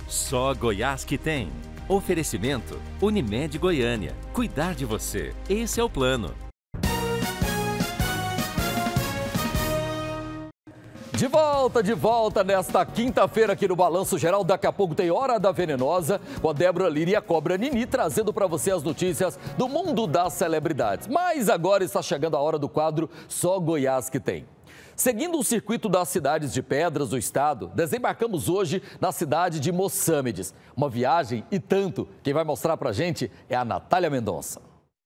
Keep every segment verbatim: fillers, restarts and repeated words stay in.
Só Goiás que tem. Oferecimento Unimed Goiânia. Cuidar de você. Esse é o plano. De volta, de volta nesta quinta-feira aqui no Balanço Geral. Daqui a pouco tem Hora da Venenosa com a Débora Lira e a Cobra Nini, trazendo para você as notícias do mundo das celebridades. Mas agora está chegando a hora do quadro Só Goiás que tem. Seguindo o circuito das cidades de pedras do estado, desembarcamos hoje na cidade de Mossâmedes. Uma viagem e tanto. Quem vai mostrar para a gente é a Natália Mendonça.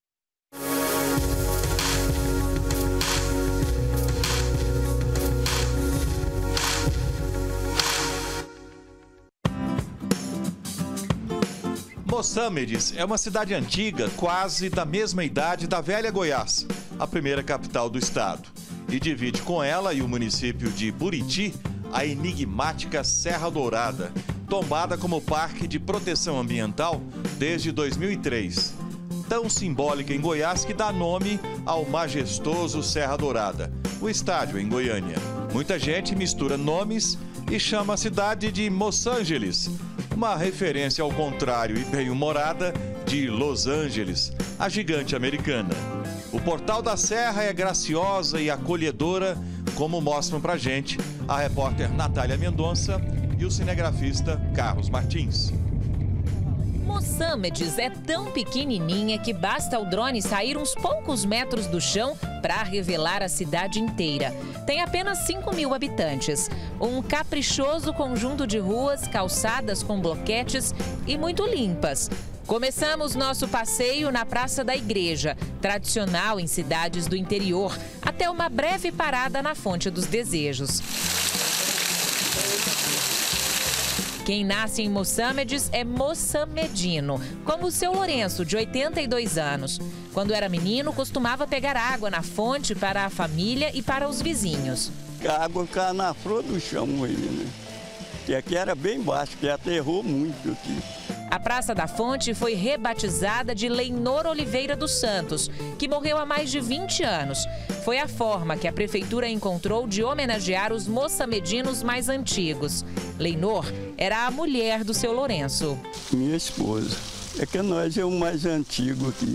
Mossâmedes é uma cidade antiga, quase da mesma idade da velha Goiás, a primeira capital do estado. E divide com ela e o município de Buriti a enigmática Serra Dourada, tombada como Parque de Proteção Ambiental desde dois mil e três. Tão simbólica em Goiás que dá nome ao majestoso Serra Dourada, o estádio em Goiânia. Muita gente mistura nomes e chama a cidade de Mossangeles, uma referência ao contrário e bem-humorada de Los Angeles, a gigante americana. O Portal da Serra é graciosa e acolhedora, como mostram pra gente a repórter Natália Mendonça e o cinegrafista Carlos Martins. Mossâmedes é tão pequenininha que basta o drone sair uns poucos metros do chão para revelar a cidade inteira. Tem apenas cinco mil habitantes. Um caprichoso conjunto de ruas, calçadas com bloquetes e muito limpas. Começamos nosso passeio na Praça da Igreja, tradicional em cidades do interior, até uma breve parada na Fonte dos Desejos. Quem nasce em Mossâmedes é moçamedino, como o seu Lourenço, de oitenta e dois anos. Quando era menino, costumava pegar água na fonte para a família e para os vizinhos. A água ficava na flor do chão aí, né? Que aqui era bem baixo, que aterrou muito aqui. A Praça da Fonte foi rebatizada de Leinor Oliveira dos Santos, que morreu há mais de vinte anos. Foi a forma que a prefeitura encontrou de homenagear os moçamedinos mais antigos. Leinor era a mulher do seu Lourenço. Minha esposa. É que nós é o mais antigo aqui.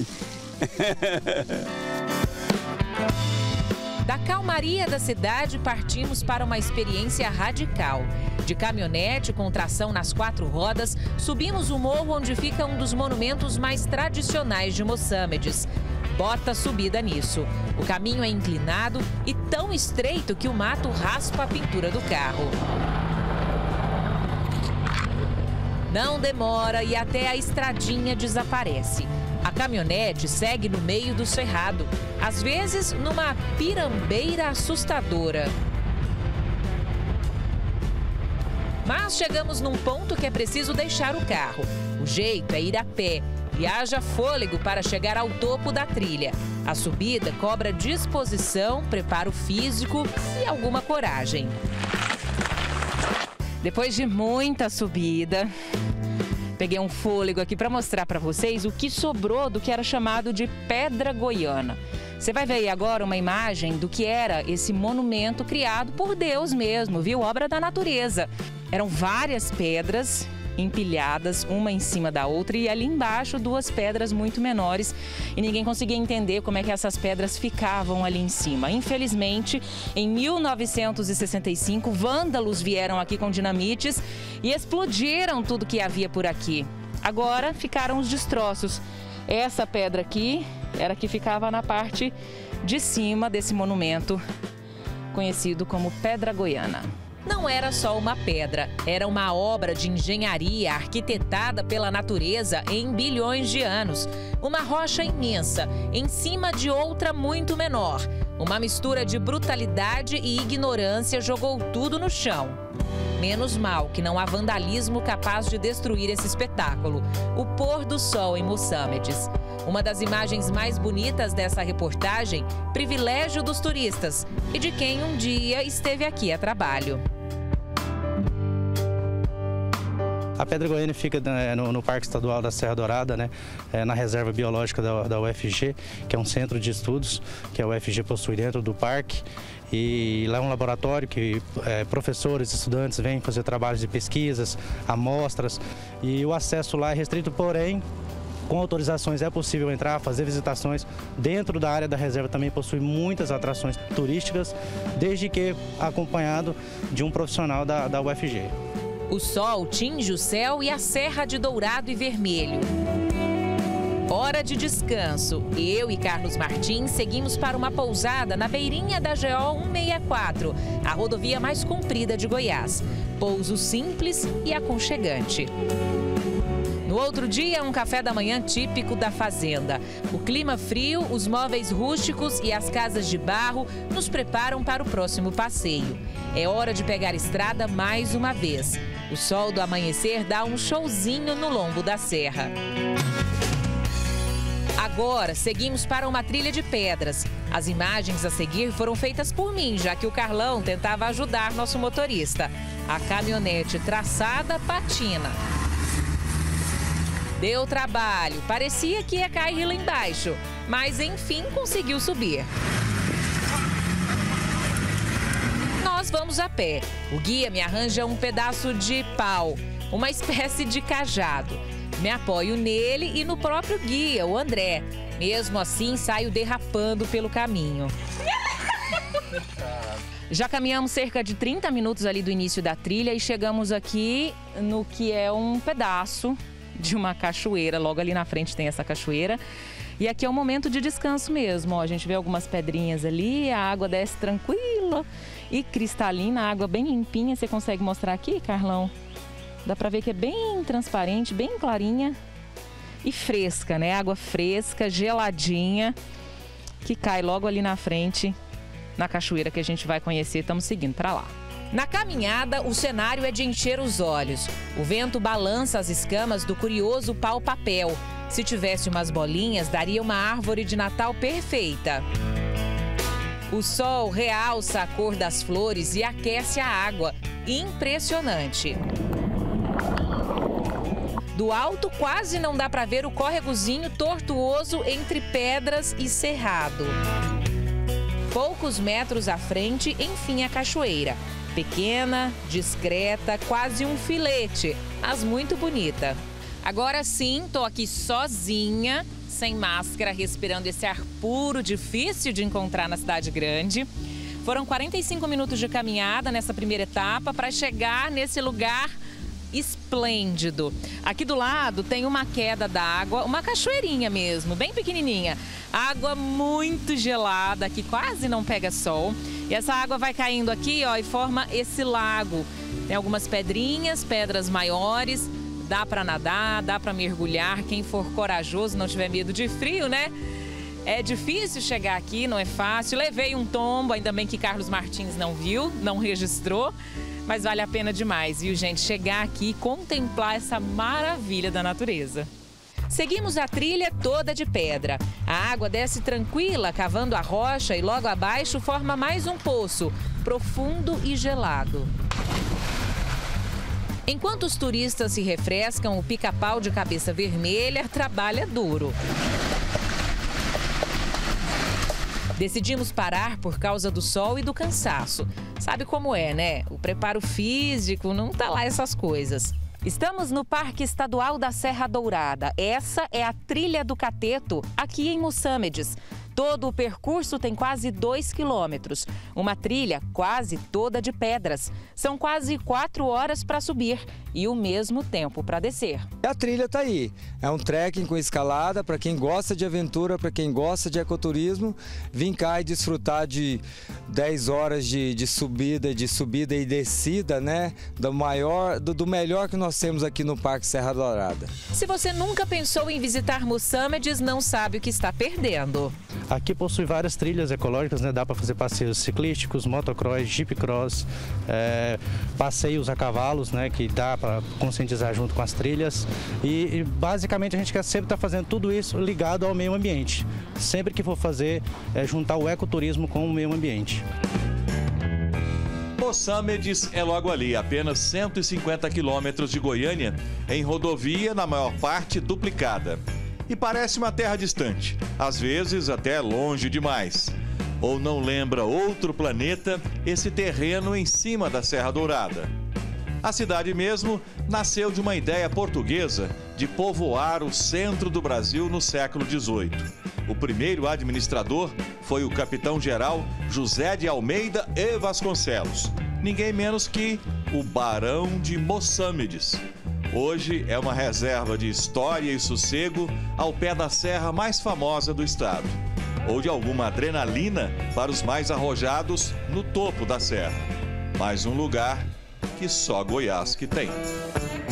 Da calmaria da cidade, partimos para uma experiência radical. De caminhonete com tração nas quatro rodas, subimos o morro onde fica um dos monumentos mais tradicionais de Mossâmedes. Bota subida nisso. O caminho é inclinado e tão estreito que o mato raspa a pintura do carro. Não demora e até a estradinha desaparece. A caminhonete segue no meio do cerrado, às vezes numa pirambeira assustadora. Mas chegamos num ponto que é preciso deixar o carro. O jeito é ir a pé. E haja fôlego para chegar ao topo da trilha. A subida cobra disposição, preparo físico e alguma coragem. Depois de muita subida, peguei um fôlego aqui para mostrar para vocês o que sobrou do que era chamado de Pedra Goiana. Você vai ver aí agora uma imagem do que era esse monumento criado por Deus mesmo, viu? Obra da natureza. Eram várias pedras empilhadas, uma em cima da outra, e ali embaixo duas pedras muito menores, e ninguém conseguia entender como é que essas pedras ficavam ali em cima. Infelizmente, em mil novecentos e sessenta e cinco, vândalos vieram aqui com dinamites e explodiram tudo que havia por aqui. Agora ficaram os destroços. Essa pedra aqui era que ficava na parte de cima desse monumento, conhecido como Pedra Goiana. Não era só uma pedra, era uma obra de engenharia arquitetada pela natureza em bilhões de anos. Uma rocha imensa, em cima de outra muito menor. Uma mistura de brutalidade e ignorância jogou tudo no chão. Menos mal que não há vandalismo capaz de destruir esse espetáculo. O pôr do sol em Mossâmedes. Uma das imagens mais bonitas dessa reportagem, privilégio dos turistas e de quem um dia esteve aqui a trabalho. A Pedra Goiana fica no, no Parque Estadual da Serra Dourada, né, é, na Reserva Biológica da, da U F G, que é um centro de estudos que a U F G possui dentro do parque. E lá é um laboratório que é, professores, estudantes vêm fazer trabalhos de pesquisas, amostras, e o acesso lá é restrito, porém, com autorizações é possível entrar, fazer visitações. Dentro da área da reserva também possui muitas atrações turísticas, desde que acompanhado de um profissional da, da U F G. O sol tinge o céu e a serra de dourado e vermelho. Hora de descanso. Eu e Carlos Martins seguimos para uma pousada na beirinha da G O cento e sessenta e quatro, a rodovia mais comprida de Goiás. Pouso simples e aconchegante. No outro dia, um café da manhã típico da fazenda. O clima frio, os móveis rústicos e as casas de barro nos preparam para o próximo passeio. É hora de pegar estrada mais uma vez. O sol do amanhecer dá um showzinho no lombo da serra. Agora, seguimos para uma trilha de pedras. As imagens a seguir foram feitas por mim, já que o Carlão tentava ajudar nosso motorista. A caminhonete traçada patina. Deu trabalho, parecia que ia cair lá embaixo, mas enfim conseguiu subir. Nós vamos a pé. O guia me arranja um pedaço de pau, uma espécie de cajado. Me apoio nele e no próprio guia, o André. Mesmo assim, saio derrapando pelo caminho. Já caminhamos cerca de trinta minutos ali do início da trilha e chegamos aqui no que é um pedaço de uma cachoeira. Logo ali na frente tem essa cachoeira. E aqui é um momento de descanso mesmo. Ó, a gente vê algumas pedrinhas ali, a água desce tranquila e cristalina, a água bem limpinha. Você consegue mostrar aqui, Carlão? Dá pra ver que é bem transparente, bem clarinha e fresca, né? Água fresca, geladinha, que cai logo ali na frente, na cachoeira que a gente vai conhecer. Estamos seguindo para lá. Na caminhada, o cenário é de encher os olhos. O vento balança as escamas do curioso pau-papel. Se tivesse umas bolinhas, daria uma árvore de Natal perfeita. O sol realça a cor das flores e aquece a água. Impressionante. Do alto, quase não dá para ver o córregozinho tortuoso entre pedras e cerrado. Poucos metros à frente, enfim, a cachoeira. Pequena, discreta, quase um filete, mas muito bonita. Agora sim, tô aqui sozinha, sem máscara, respirando esse ar puro, difícil de encontrar na cidade grande. Foram quarenta e cinco minutos de caminhada nessa primeira etapa para chegar nesse lugar esplêndido. Aqui do lado tem uma queda d'água, uma cachoeirinha mesmo, bem pequenininha. Água muito gelada, que quase não pega sol. E essa água vai caindo aqui, ó, e forma esse lago. Tem algumas pedrinhas, pedras maiores. Dá para nadar, dá para mergulhar. Quem for corajoso, não tiver medo de frio, né? É difícil chegar aqui, não é fácil. Levei um tombo, ainda bem que Carlos Martins não viu, não registrou. Mas vale a pena demais, viu, gente? Chegar aqui e contemplar essa maravilha da natureza. Seguimos a trilha toda de pedra. A água desce tranquila, cavando a rocha e logo abaixo forma mais um poço, profundo e gelado. Enquanto os turistas se refrescam, o pica-pau de cabeça vermelha trabalha duro. Decidimos parar por causa do sol e do cansaço. Sabe como é, né? O preparo físico, não tá lá essas coisas. Estamos no Parque Estadual da Serra Dourada. Essa é a Trilha do Cateto, aqui em Mossâmedes. Todo o percurso tem quase dois quilômetros. Uma trilha quase toda de pedras. São quase quatro horas para subir e o mesmo tempo para descer. A trilha está aí. É um trekking com escalada para quem gosta de aventura, para quem gosta de ecoturismo. Vim cá e desfrutar de dez horas de, de subida, de subida e descida, né? Do maior, do, do melhor que nós temos aqui no Parque Serra Dourada. Se você nunca pensou em visitar Mossâmedes, não sabe o que está perdendo. Aqui possui várias trilhas ecológicas, né? Dá para fazer passeios ciclísticos, motocross, jeepcross, é, passeios a cavalos, né? Que dá para conscientizar junto com as trilhas. E, e basicamente a gente quer sempre estar tá fazendo tudo isso ligado ao meio ambiente. Sempre que for fazer, é juntar o ecoturismo com o meio ambiente. Mossâmedes é logo ali, apenas cento e cinquenta quilômetros de Goiânia, em rodovia, na maior parte duplicada. E parece uma terra distante, às vezes até longe demais. Ou não lembra outro planeta esse terreno em cima da Serra Dourada? A cidade mesmo nasceu de uma ideia portuguesa de povoar o centro do Brasil no século dezoito. O primeiro administrador foi o capitão-geral José de Almeida e Vasconcelos, ninguém menos que o Barão de Mossâmedes. Hoje é uma reserva de história e sossego ao pé da serra mais famosa do estado, ou de alguma adrenalina para os mais arrojados no topo da serra. Mais um lugar que só Goiás que tem.